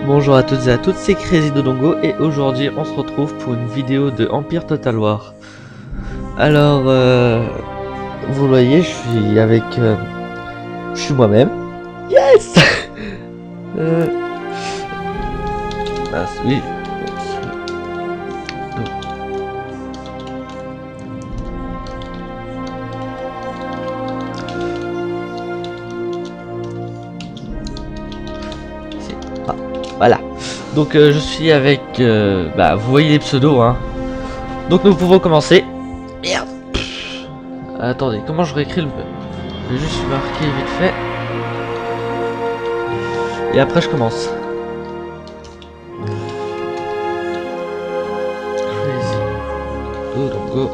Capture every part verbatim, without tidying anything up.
Bonjour à toutes et à toutes, c'est Crazy Dodongo et aujourd'hui on se retrouve pour une vidéo de Empire Total War. Alors, euh, vous le voyez, je suis avec... Euh, je suis moi-même. Yes. euh, ah, oui. Ah, voilà. Donc euh, je suis avec... Euh, bah, vous voyez les pseudos, hein. Donc nous pouvons commencer. Merde. Attendez, comment je réécris le... Je vais juste marquer vite fait. Et après je commence. Crazy Dodongo.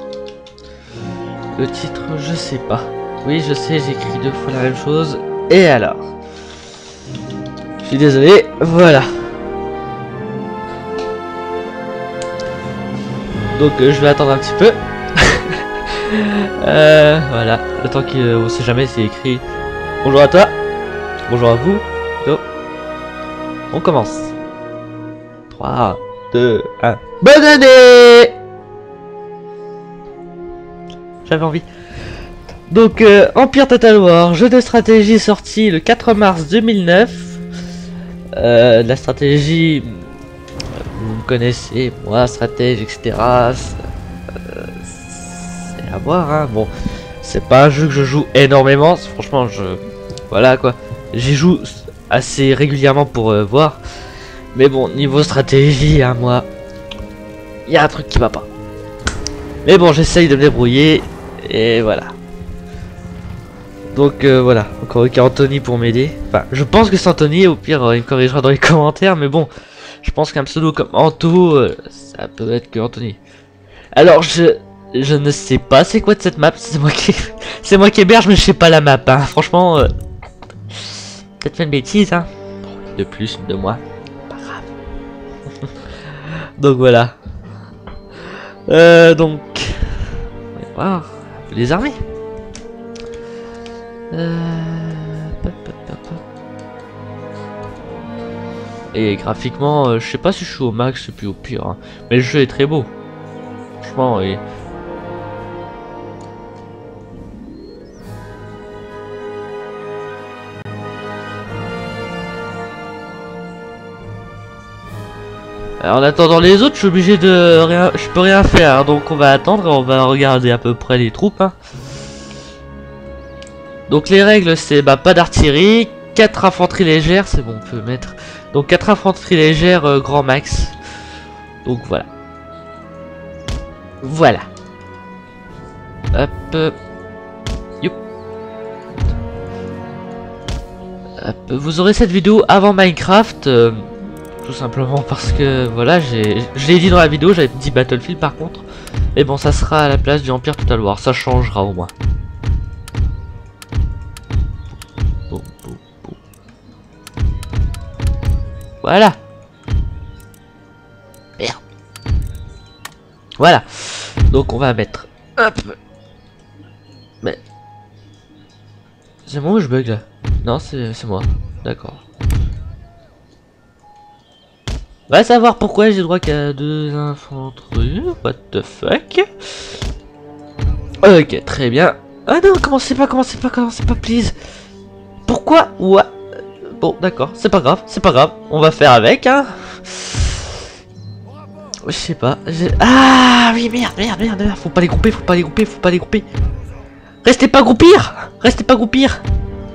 Le titre, je sais pas. Oui, je sais, j'écris deux fois la même chose. Et alors? Je suis désolé, voilà. Donc euh, je vais attendre un petit peu. euh, voilà, le temps qu'on euh, sait jamais, c'est écrit. Bonjour à toi. Bonjour à vous. Yo. On commence. trois, deux, un. Bonne année. J'avais envie. Donc euh, Empire Total War, jeu de stratégie sorti le quatre mars deux mille neuf. Euh, la stratégie, vous me connaissez, moi, stratège, et cetera. Euh, c'est à voir, hein. Bon, c'est pas un jeu que je joue énormément. Franchement, je, voilà quoi. J'y joue assez régulièrement pour euh, voir. Mais bon, niveau stratégie, hein, moi, il y a un truc qui va pas. Mais bon, j'essaye de me débrouiller et voilà. Donc euh, voilà, encore avec Anthony pour m'aider. Enfin, je pense que c'est Anthony, au pire euh, il me corrigera dans les commentaires, mais bon, je pense qu'un pseudo comme Anto, euh, ça peut être que Anthony. Alors je je ne sais pas c'est quoi de cette map, c'est moi qui c'est moi qui héberge, mais je sais pas la map, hein. Franchement, euh, peut-être fait une bêtise, hein. De plus, de moi, pas grave. Donc voilà. Euh, donc, on va voir les armées. Euh... Et graphiquement, euh, je sais pas si je suis au max et puis au pire, hein. Mais le jeu est très beau. Franchement, et... Alors, en attendant les autres, je suis obligé de rien, je peux rien faire, hein. Donc on va attendre et on va regarder à peu près les troupes, hein. Donc les règles, c'est bah, pas d'artillerie, quatre infanteries légères, c'est bon, on peut mettre. Donc quatre infanteries légères euh, grand max. Donc voilà. Voilà. Hop. Euh, youp. Hop. Vous aurez cette vidéo avant Minecraft. Euh, tout simplement parce que voilà, j'ai, je l'ai dit dans la vidéo, j'avais dit Battlefield par contre. Et bon, ça sera à la place du Empire Total War, ça changera au moins. Voilà. Merde. Voilà. Donc on va mettre. Hop. Mais. C'est moi ou je bug là? Non, c'est moi. D'accord. On va savoir pourquoi j'ai droit qu'à deux infanteries. What the fuck? Ok, très bien. Ah non, commencez pas, commencez pas, commencez pas, please. Pourquoi? Ouais. Bon, d'accord, c'est pas grave, c'est pas grave, on va faire avec, hein. Je sais pas, ah oui, merde, merde, merde, merde, faut pas les grouper, faut pas les grouper, faut pas les grouper. Restez pas groupir, restez pas groupir.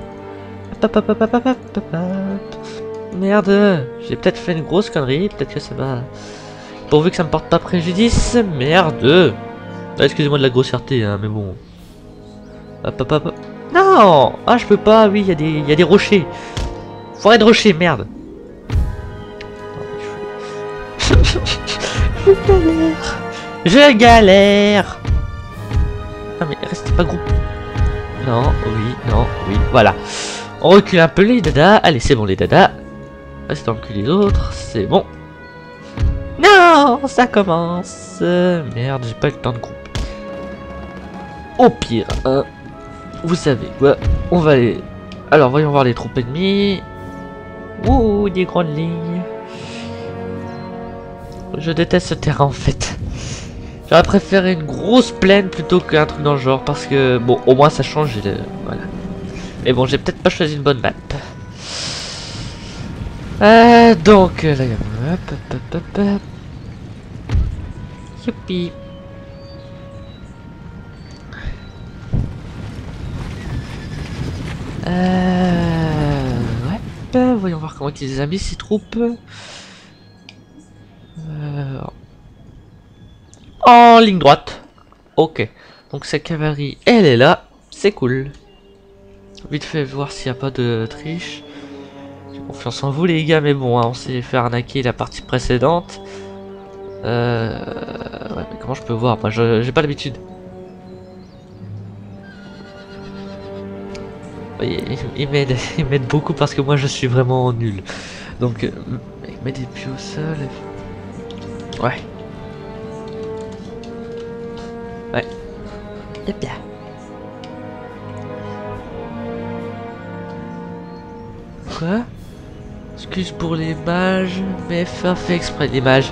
Merde, j'ai peut-être fait une grosse connerie, peut-être que ça va... Pourvu que ça me porte pas préjudice, merde. Ah, excusez-moi de la grossièreté, hein, mais bon. Hop, hop, hop. Non, ah je peux pas, oui, il y a des, il y a des rochers. Forêt de rocher, merde. Je galère. Je galère. Non mais restez pas groupe. Non, oui, non, oui, voilà. On recule un peu les dadas. Allez, c'est bon les dadas. Restez en cul les autres, c'est bon. Non, ça commence. Merde, j'ai pas eu le temps de grouper. Au pire, hein, vous savez quoi, on va aller... Alors voyons voir les troupes ennemies. Ouh, des grandes lignes. Je déteste ce terrain en fait. J'aurais préféré une grosse plaine plutôt qu'un truc dans le genre parce que bon, au moins ça change. Euh, voilà. Mais bon, j'ai peut-être pas choisi une bonne map. Euh, donc là, il y a hop, hop, hop, hop, hop. Youpi. Euh, ouais. Euh, voyons voir comment ils les a mis ces troupes. Euh, en ligne droite. Ok. Donc cette cavalerie, elle est là. C'est cool. Vite fait voir s'il n'y a pas de triche. J'ai confiance en vous les gars, mais bon, hein, on s'est fait arnaquer la partie précédente. Euh... Ouais, mais comment je peux voir? Moi, je j'ai pas l'habitude. Oui, il m'aide, il m'aide beaucoup parce que moi je suis vraiment nul. Donc, euh, il met des pieds au sol. Ouais. Ouais. Hop là. Quoi? Excuse pour les mages, mais faire fait exprès les mages.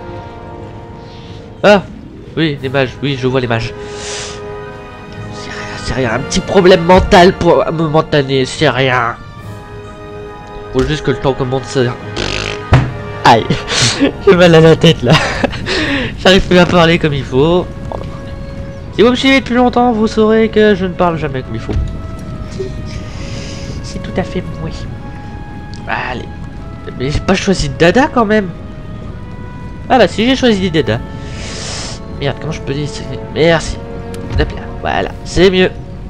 Ah! Oui, les mages, oui, je vois les mages. C'est rien, c'est rien, un petit problème mental pour momentané, c'est rien. Faut juste que le temps commence à... Aïe! J'ai mal à la tête là. J'arrive plus à parler comme il faut. Si vous me suivez depuis longtemps, vous saurez que je ne parle jamais comme il faut. C'est tout à fait oui. Allez. Mais j'ai pas choisi de Dada quand même. Ah bah si, j'ai choisi Dada. Merde, comment je peux dire? Merci. Hop là, voilà, c'est mieux.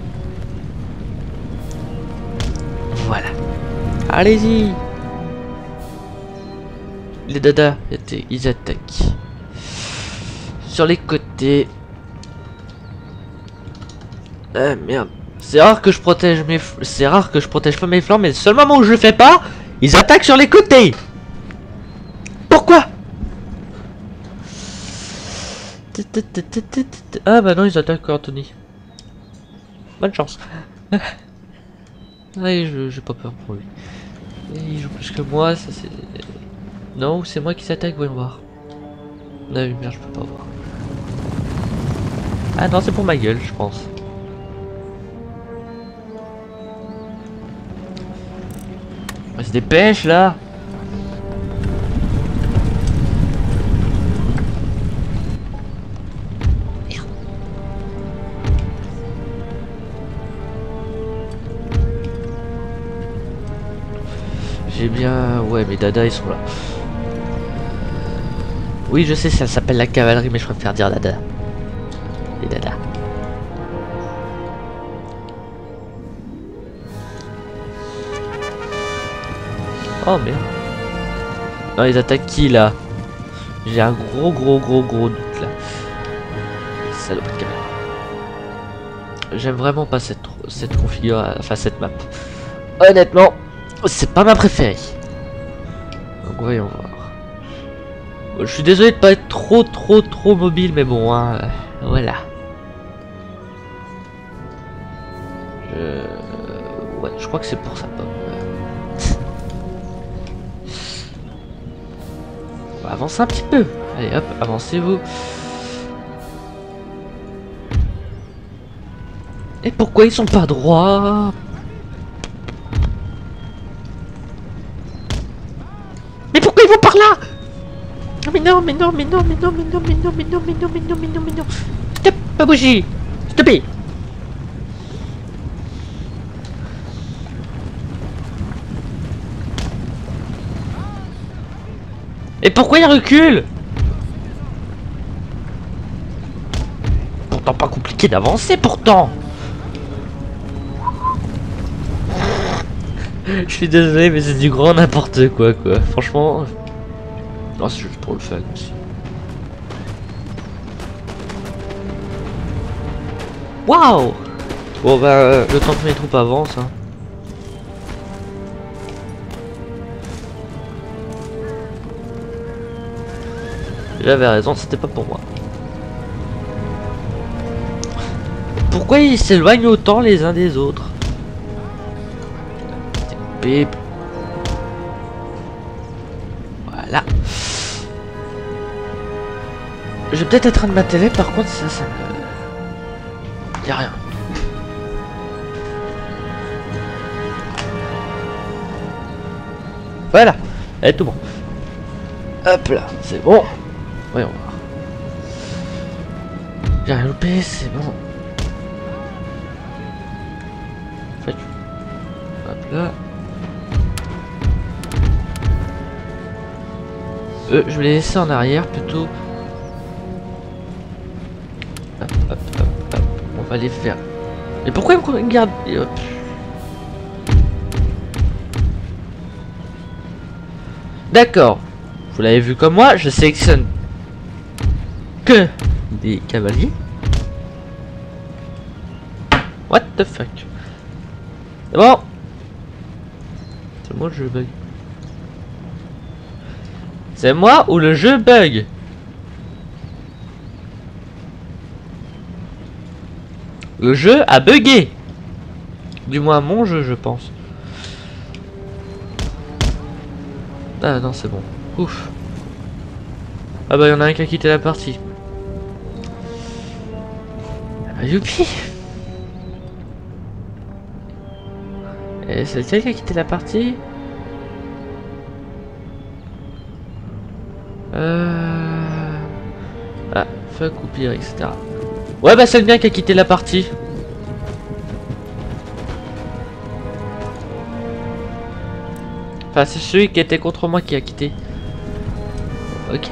Voilà. Allez-y. Les Dada, ils attaquent. Sur les côtés. Ah merde. C'est rare que je protège mes... C'est rare que je protège pas mes flancs, mais le seul moment où je le fais pas, ils attaquent sur les côtés. Pourquoi? Ah bah non, ils attaquent Anthony. Bonne chance. Allez, je j'ai pas peur pour lui. Il joue plus que moi, ça c'est... Non, c'est moi qui s'attaque, voyons voir. La lumière, je peux pas voir. Ah non, c'est pour ma gueule, je pense. On se dépêche là. J'ai bien... Ouais, mes Dada, ils sont là. Oui, je sais, ça s'appelle la cavalerie, mais je préfère dire Dada. Les Dada. Oh merde. Non, ils attaquent qui là? J'ai un gros gros gros gros doute là. Salope de caméra. J'aime vraiment pas cette, cette configuration, enfin cette map. Honnêtement, c'est pas ma préférée. Donc voyons voir. Bon, je suis désolé de pas être trop trop trop mobile, mais bon, hein, euh, voilà. Je... Ouais, je crois que c'est pour ça. Pomme. On va avancer un petit peu. Allez hop, avancez-vous. Et pourquoi ils sont pas droits? Mais pourquoi ils vont par là? Mais non, mais non, mais non, mais non, mais non, mais non, mais non, mais non, mais non, mais non, mais non. Stop, pas bouger. Stoppez. Et pourquoi il recule? Pourtant pas compliqué d'avancer pourtant. Je suis désolé mais c'est du grand n'importe quoi quoi. Franchement. Non, c'est juste pour le fun aussi. Waouh. Bon bah euh, le temps que mes troupes avancent hein. J'avais raison, c'était pas pour moi. Pourquoi ils s'éloignent autant les uns des autres? Bip. Voilà. Je vais peut-être éteindre ma télé, par contre, ça, ça me... Y'a rien. Voilà. Elle est tout bon. Hop là, c'est bon. Voyons voir. J'ai rien loupé, c'est bon. En fait, hop là. Euh, je vais les laisser en arrière plutôt. Hop, hop, hop, hop. On va les faire. Mais pourquoi ils me regardent? D'accord. Vous l'avez vu comme moi, je sélectionne que des cavaliers. What the fuck? C'est bon. C'est moi le jeu bug. C'est moi ou le jeu bug? Le jeu a bugué. Du moins mon jeu, je pense. Ah non, c'est bon. Ouf. Ah bah, il y en a un qui a quitté la partie. Ah bah, youpi. Et c'est lequel qui a quitté la partie? Euh... Ah, fuck ou pire, et cetera. Ouais bah c'est le mien qui a quitté la partie. Enfin c'est celui qui était contre moi qui a quitté. Ok.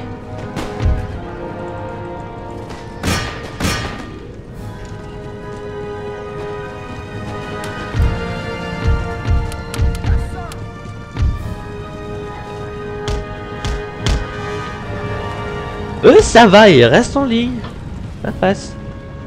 Eux ça va, ils restent en ligne. Ça passe.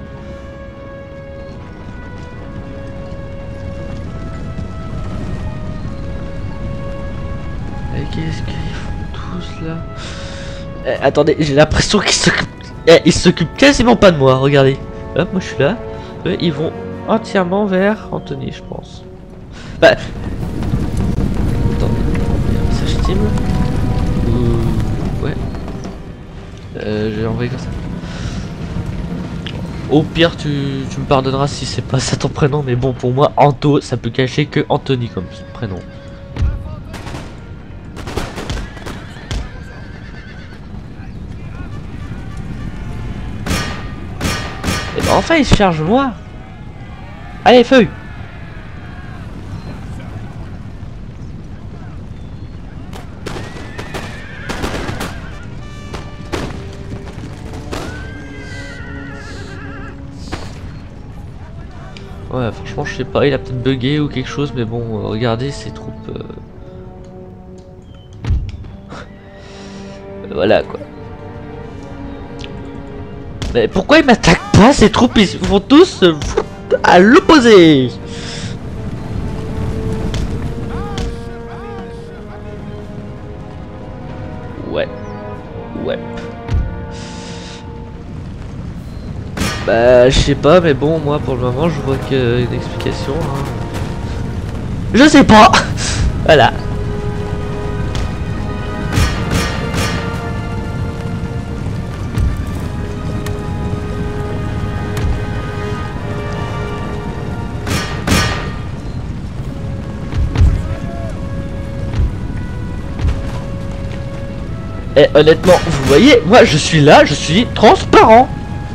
Qu'est-ce qu'ils font tous là? Eh, attendez, j'ai l'impression qu'ils s'occupent... Eh, ils s'occupent quasiment pas de moi, regardez. Hop, moi je suis là. Eux, ils vont entièrement vers Anthony, je pense. Bah... Attendez, il y a un message Steam. Ouh, ouais. Euh, j'ai envoyé comme ça. Au pire, tu, tu me pardonneras si c'est pas ça ton prénom, mais bon, pour moi, Anto, ça peut cacher que Anthony comme prénom. Et ben enfin, il se charge moi. Allez, feuille. Ouais, franchement, je sais pas, il a peut-être bugué ou quelque chose, mais bon, euh, regardez ces troupes. Euh... voilà quoi. Mais pourquoi ils m'attaquent pas ces troupes? Ils vont tous euh, à l'opposé. Ouais. Ouais. Bah je sais pas, mais bon, moi pour le moment je vois qu'une explication hein. Je sais pas. Voilà. Et honnêtement, vous voyez, moi je suis là, je suis transparent.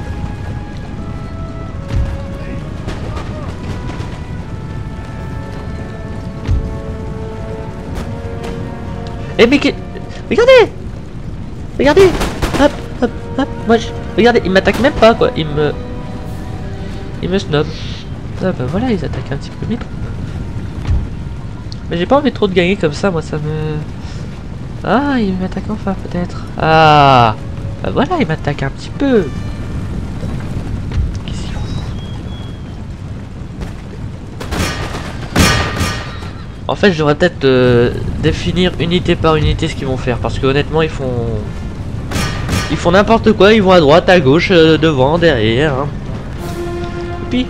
Eh mais que... Regardez. Regardez. Hop, hop, hop. Moi je... Regardez, il m'attaque même pas quoi. Il me... Il me snob. Ah bah voilà, ils attaquent un petit peu mes troupes. Mais j'ai pas envie trop de gagner comme ça, moi ça me... Ah, il m'attaque enfin peut-être. Ah, bah voilà, il m'attaque un petit peu. Qu'est-ce qu'il fout? En fait, je devrais peut-être euh, définir unité par unité ce qu'ils vont faire, parce que honnêtement, ils font, ils font n'importe quoi. Ils vont à droite, à gauche, euh, devant, derrière. Hein. Et puis.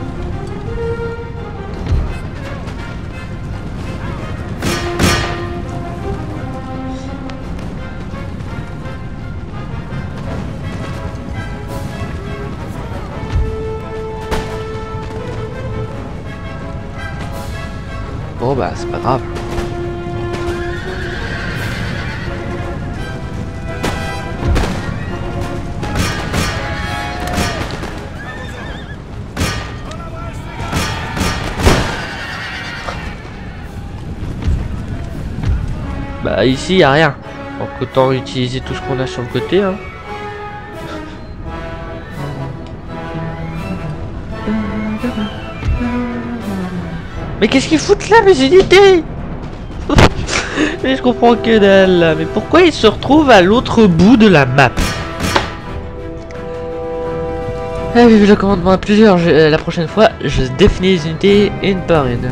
Bon bah c'est pas grave. Bah ici y a rien. Donc autant utiliser tout ce qu'on a sur le côté hein. Mais qu'est-ce qu'ils foutent là mes unités? Mais je comprends que dalle. Mais pourquoi ils se retrouvent à l'autre bout de la map? Ah oui, le commandement à plusieurs. Je, euh, la prochaine fois, je définis les unités une par une.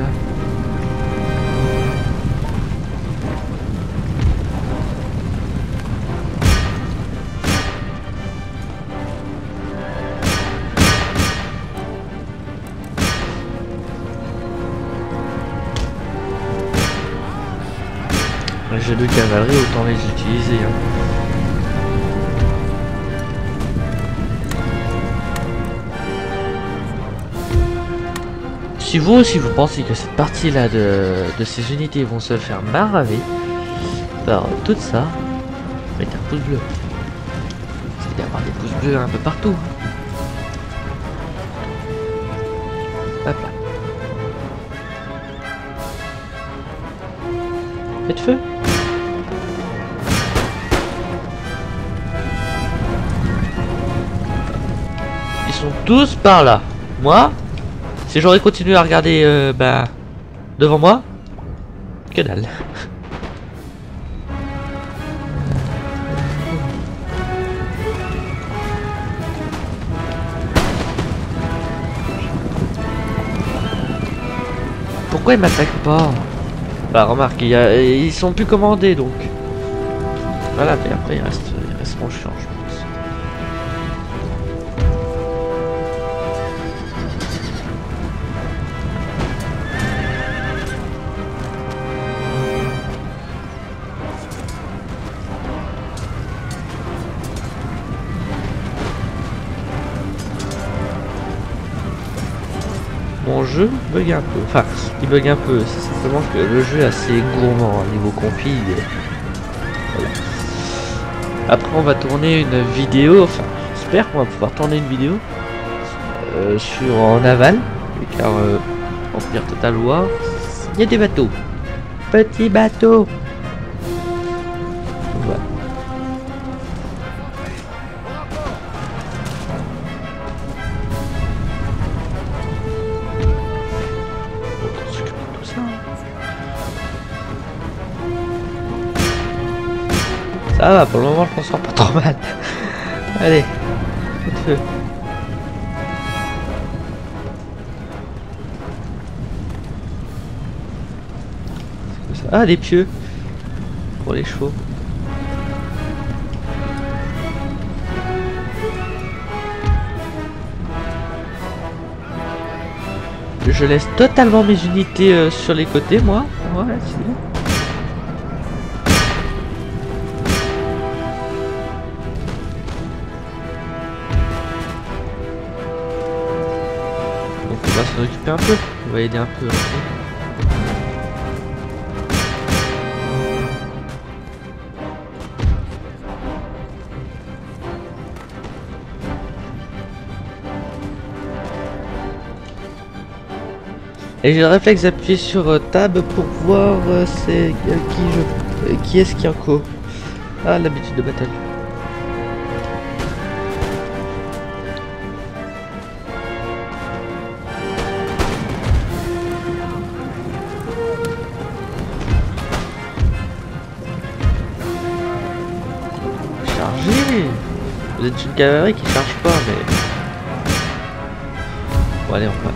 J'ai deux cavaleries, autant les utiliser. Hein. Si vous aussi vous pensez que cette partie là de, de ces unités vont se faire maraver par tout ça, mettez un pouce bleu. C'est d'y avoir des pouces bleus un peu partout. Hop là. Faites feu. Ils sont tous par là. Moi, si j'aurais continué à regarder euh, bah, devant moi, que dalle. Pourquoi ils m'attaquent pas? Bah remarque, il y a, ils sont plus commandés donc. Voilà, mais après ils restent, ils resteront chiants je pense. Mon jeu bug un peu, enfin il bug un peu, c'est simplement que le jeu est assez gourmand au niveau config. Voilà. Après on va tourner une vidéo, enfin j'espère qu'on va pouvoir tourner une vidéo euh, sur en aval, car euh, Empire Total War, il y a des bateaux, petits bateaux. Voilà. Ça va, pour le moment je m'en sors pas trop mal. Allez, coup de feu. C'est quoi ça? Ah, des pieux pour les chevaux. Je laisse totalement mes unités euh, sur les côtés, moi. Ouais, c'est bien. On va s'en occuper un peu, on va aider un peu. Et j'ai le réflexe d'appuyer sur euh, tab pour voir euh, c'est euh, qui je euh, qui est-ce qui est en co. Ah, l'habitude de bataille. Vous êtes une cavalerie qui charge pas, mais... Bon, allez, on va.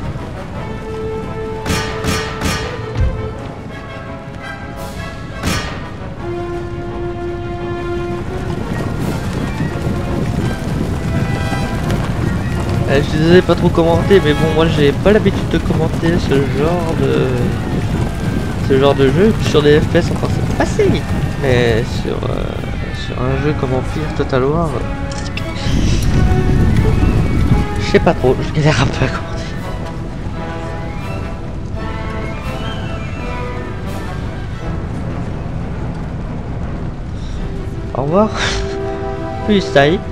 Euh, je suis désolé pas trop commenter, mais bon, moi j'ai pas l'habitude de commenter ce genre de... Ce genre de jeu. Sur des F P S encore c'est passé, mais sur, euh, sur un jeu comme Empire Total War... Je sais pas trop, je galère un peu à commenter. Au revoir. Puis ça y est.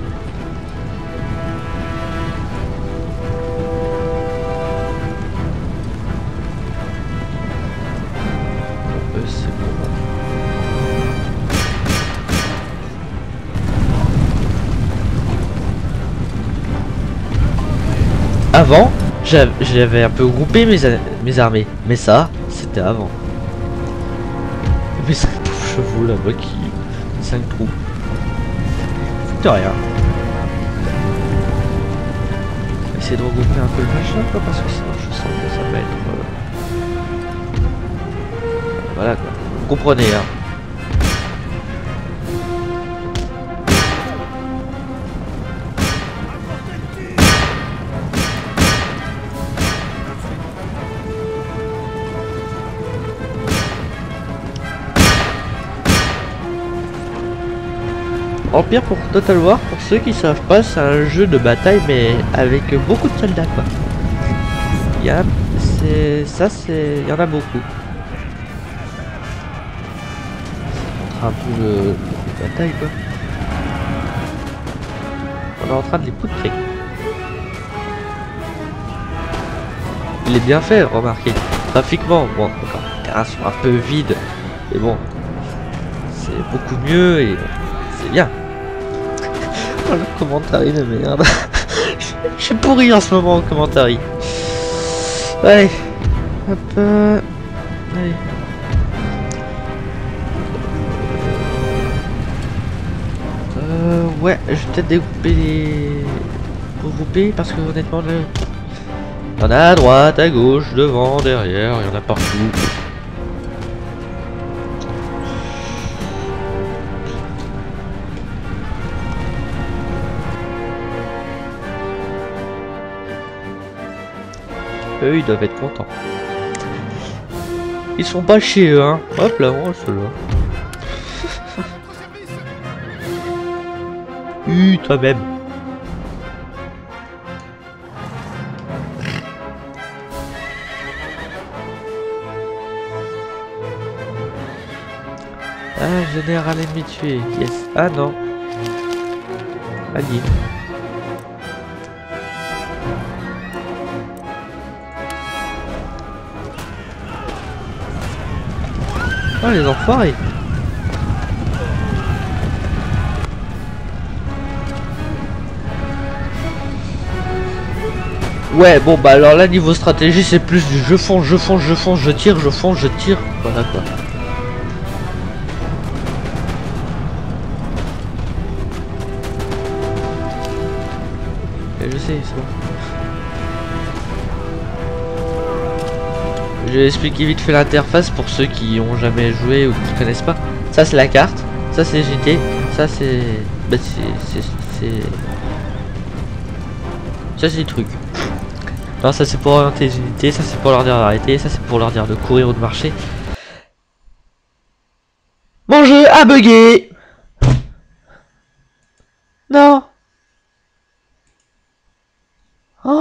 Euh, c'est bon. Avant, j'avais un peu groupé mes, mes armées, mais ça, c'était avant. Mes cinq pauvres chevaux là-bas qui... cinq trous. C'est rien. Essayer de regrouper un peu le machin quoi, parce que sinon je sens que ça va être... Euh... Voilà quoi, vous comprenez hein. Empire pour Total War, pour ceux qui savent pas, c'est un jeu de bataille mais avec beaucoup de soldats quoi. Il y a, c'est ça, c'est, il y en a beaucoup. Ça montre un peu le, le bataille quoi. On est en train de les poutrer. Il est bien fait, remarquez. Graphiquement, bon, encore les terrains sont un peu vides, mais bon, c'est beaucoup mieux et c'est bien. Oh, le commentaire de merde. Je suis pourri en ce moment au commentaire. Allez. Hop. Euh... Allez. Euh, ouais, je vais peut-être découper les... regrouper parce que honnêtement le... Il y en a à droite, à gauche, devant, derrière, il y en a partout. Eux ils doivent être contents. Ils sont pas chez eux hein. Hop là, on se là. Hum, toi-même. Ah, général ennemi tué. Yes. Ah non. Allié. Oh les enfoirés. Ouais bon bah alors là niveau stratégie c'est plus du je fonce, je fonce, je fonce, je tire, je fonce, je tire. Voilà quoi. Et je sais, c'est bon. Je vais expliquer vite fait l'interface pour ceux qui ont jamais joué ou qui connaissent pas. Ça c'est la carte, ça c'est G T, ça c'est... Bah c'est... c'est... Ça c'est des trucs. Non ça c'est pour orienter les unités, ça c'est pour leur dire d'arrêter, ça c'est pour leur dire de courir ou de marcher. Mon jeu a bugué. Non.